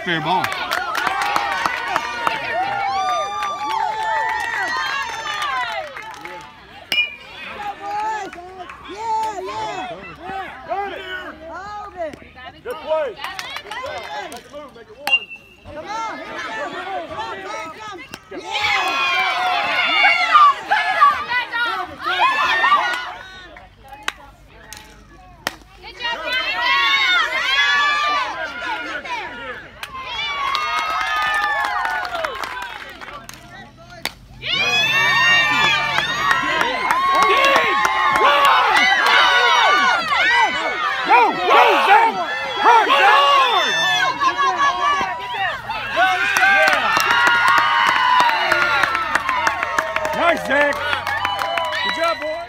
fair ball. Good play. Make a move, make it one. Come on, here we go. Come. Nice, Zach. Good job, boy.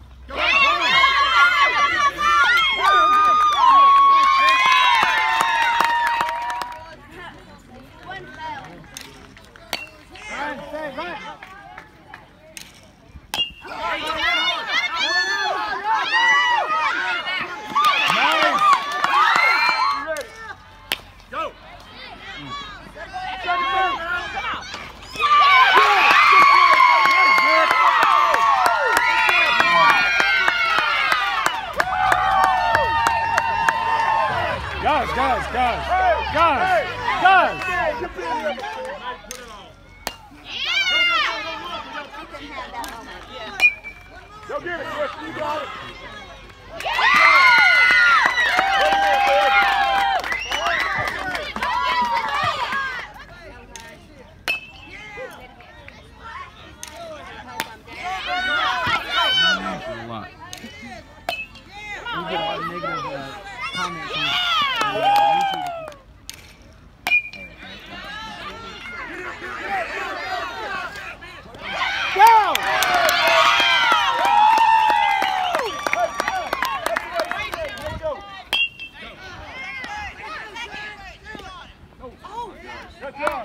Guys! Go get it, Chris. You got it. We get a lot of negative comments on YouTube. Go! Good job.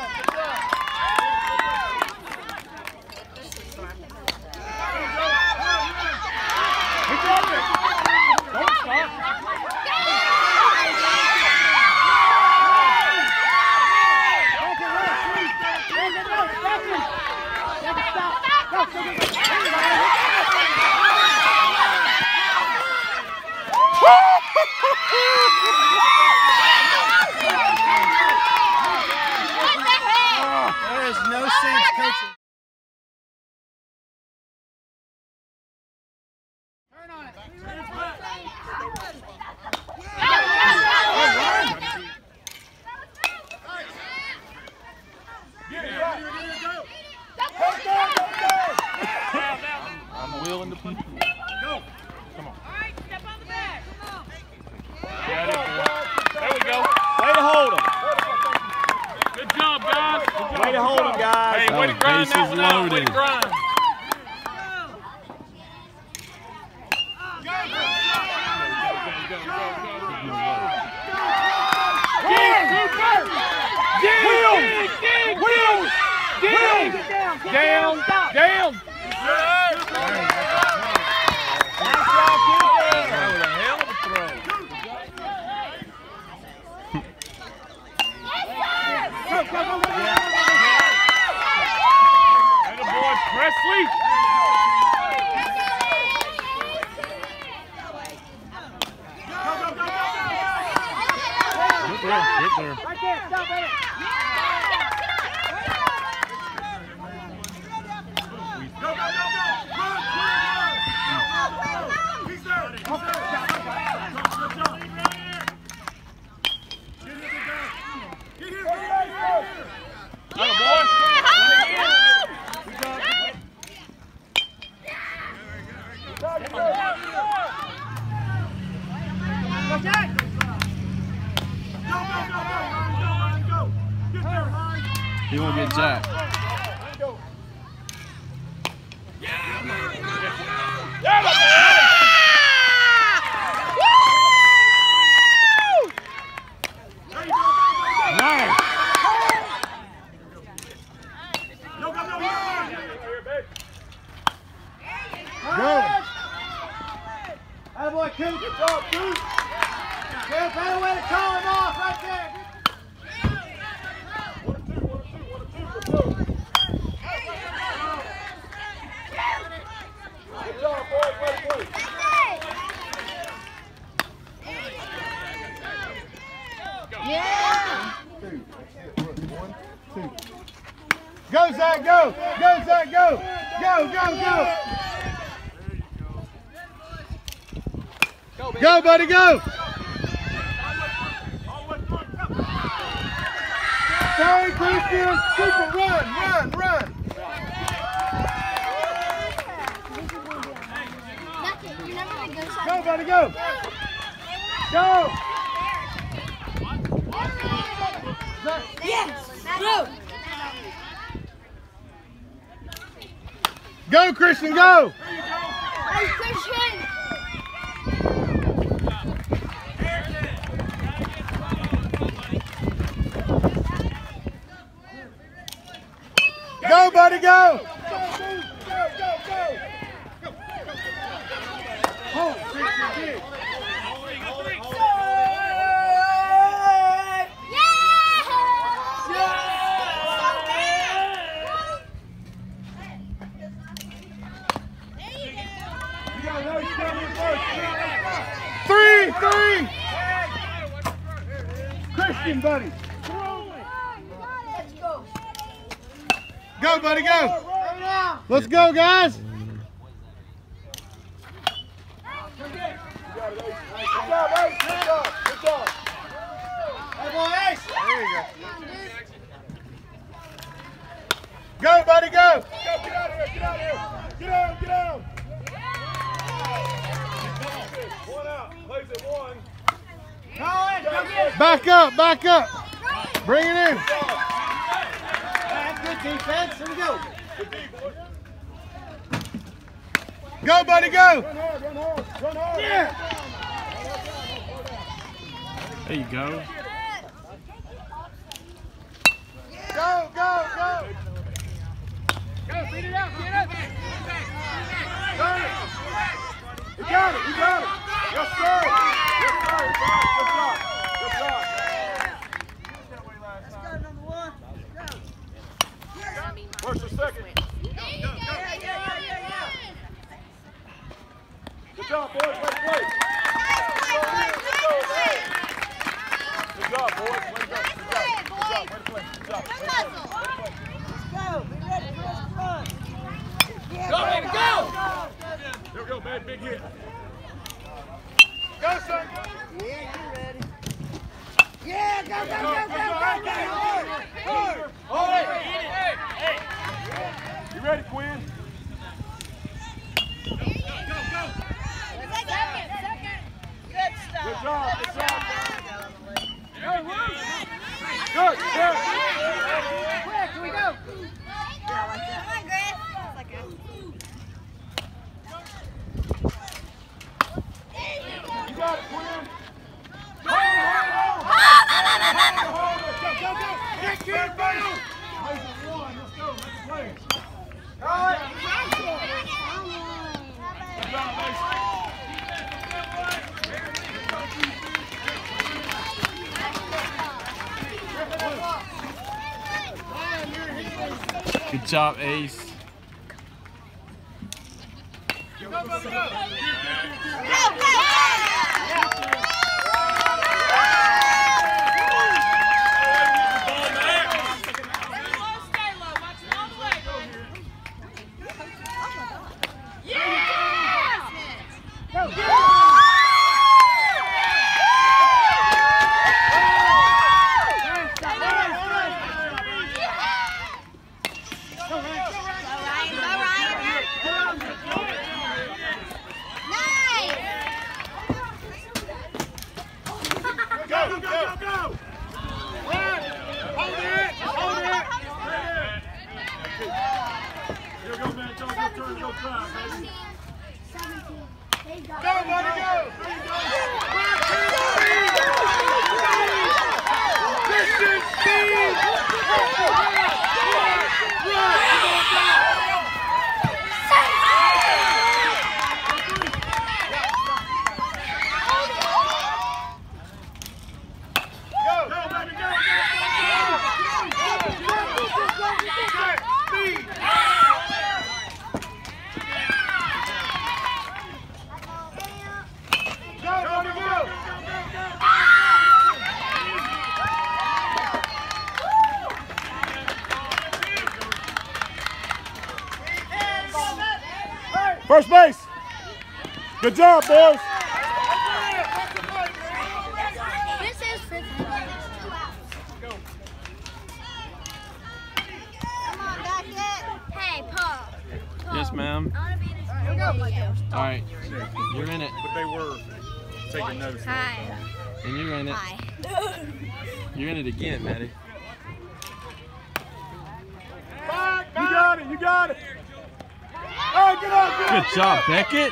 There is no sense coaching. Turn on it. I'm willing to put go. Come on. All right, step on the back. There we go. Way to hold them. Good job, guys. Way to hold them, guys. Hey, way to grind that one out. Way to grind. Down. Presley! Get there. Right there, stop it. He won't get Jack. Nice. Go. Attaboy, Coop. Good job, Coop. Good, better way to call him off right there. too. Go, Zach, go! Go, Zach, go! Go, go, go! Go, buddy, go! Sorry, Christian! Keep it, run! Go, buddy, go! Go! Yes! Go! Go, Christian, go! Hey, Christian! Go, buddy, go! Hold, Christian, dig. Three! Christian, buddy. Go, buddy, go. Let's go, guys. Good job, Ace. Good job. Hey, boy, Ace. There you go. Go, buddy, go. Get out of here. Get out. One out. Plays at one. Back up. Bring it in. That's good defense. Here we go. Go, buddy, go. Run hard. Yeah. There you go. Go. Go, beat it out. Get it. You got it. Yes, sir. Good job. Let's go, number one. Where's the second? Yeah. Good job, boys. Way to play. Good job, boys. Way to go. Good job. Let's go. Be ready for us to run. Yeah, Go, baby, go! There we go, man. Big hit. Go, son. Yeah, you're ready. Yeah, go. Hard. Hey. You ready, Quinn? Good stuff. Good job. Good. Quick, here we go. Come on, Griff. You got it, Quinn. Go. Get good, buddy. Plays at one. Let's go. Let's play. All right. Good job, Good job, Ace. Go, buddy, go. First base. Good job, boys. This is 50. Come on, back it. Hey, Paul. Yes, ma'am. I want to be in this video. All right, you're in it. But they were taking notice. Hi. And you're in it. Hi. You're in it again, Maddie. You got it. You got it. All right, get up. Good job, Beckett.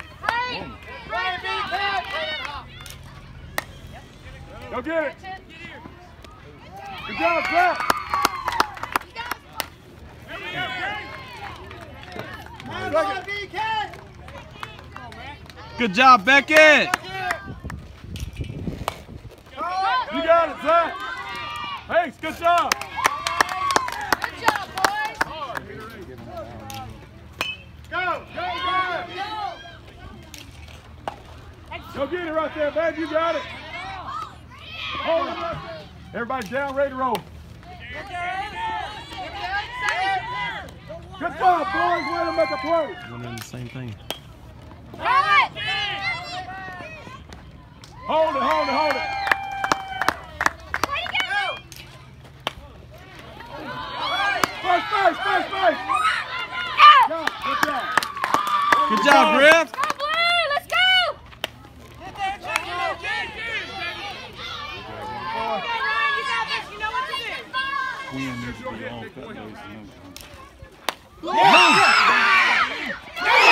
Go get it. Good job, Pat. Good job, Beckett. You got it, Zach. Hey, good job. Good job, boys. Go. Go get it right there, man. You got it. Hold it right there. Everybody down, ready to roll. Good job, boys. Way to make a play. We're doing the same thing. Hold it. First base. Good job. Good job, Griff. Go, Blue. Let's go. Ryan, you got this. You know what to do. We needs to be all cut those.